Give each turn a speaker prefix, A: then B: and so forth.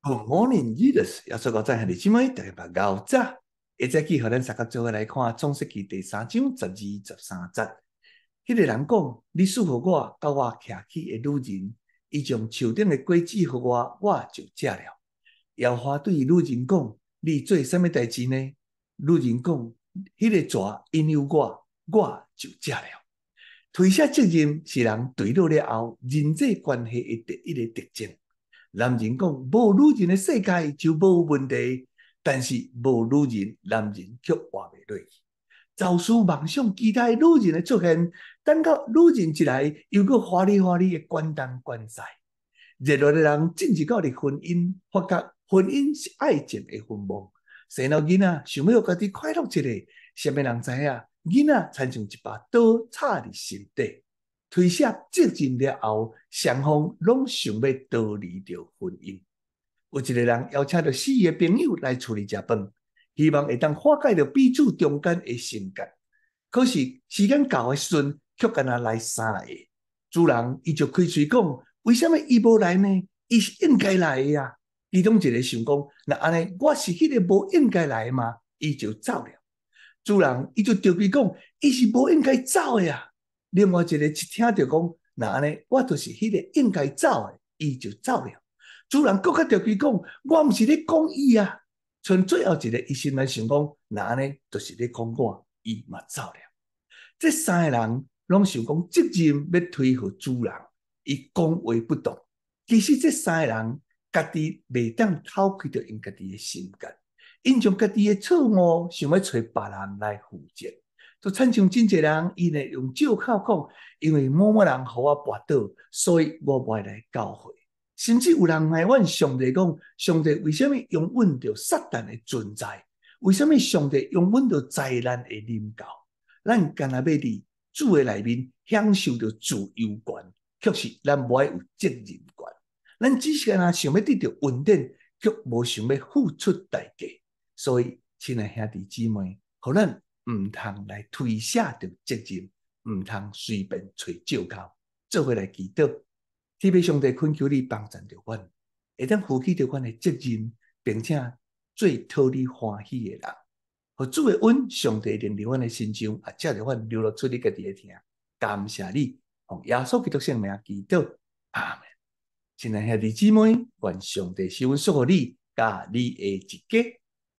A: Good morning, Jesus！要说到咱兄弟姊妹，大家把熬早。一早起，互咱三个做伙来看《创世纪》第3章12、13节。迄个人讲：你赐予我，甲我徛起的女人，伊将树顶的果子予我，我就食了。耶和华对女人讲：你做什么代志呢？女人讲：迄个蛇引诱我，我就食了。推卸责任是人对落了后人际关系的第一个特征。男人讲无女人的世界就无问题，但是无女人，男人却活袂落去。朝思暮想期待女人的出现，等到女人一来，又搁花里花里的关东关西。热络的人进入到了婚姻，发觉婚姻是爱情的坟墓。生了囡仔，想要家己快乐一下，什么人知影？囡仔亲像一把刀插伫心底。推卸责任了后，双方拢想要逃离着婚姻。有一个人邀请着4个朋友来厝里食饭，希望会当化解着彼此中间的心结。可是时间到的时阵，却敢若来3个。主人伊就开嘴讲：为什么伊无来呢？伊是应该来的啊！其中一个想讲：那安尼，我是迄个无应该来的吗？伊就走了。主人伊就着急讲：伊是无应该走的啊！另外一个一听到讲，那安尼，我就是迄个应该走的，伊就走了。主人更较着急讲，我毋是咧讲伊啊。剩最后一个，伊心内想讲，那安尼就是咧讲我，伊嘛走了。这3个人拢想讲责任要推给主人，伊讲话不动。其实这3个人家己袂当偷开着因家己的心结，因将家己的错误想要找别人来负责。就亲像真侪人，伊呢用借口讲，因为某某人予我跋倒，所以我袂来教会。甚至有人埋怨上帝讲，上帝为什么容忍着撒旦的存在？为什么上帝容忍着灾难的临到？咱干那要伫主的内面享受着自由权，却是咱无爱有责任权。咱只是干那想要得到稳定，却无想要付出代价。所以，亲爱兄弟姊妹，互咱毋通来推卸着责任，毋通随便找借口，做伙来祈祷。天父上帝恳求你帮助着阮，会当负起着阮的责任，并且做讨你欢喜的人。互主的恩，上帝领伫阮的身上，也借着阮流露出你家己的听。感谢你，奉耶稣基督圣名祈祷，阿门。亲爱兄弟姊妹，愿上帝赐福你，甲你的一家。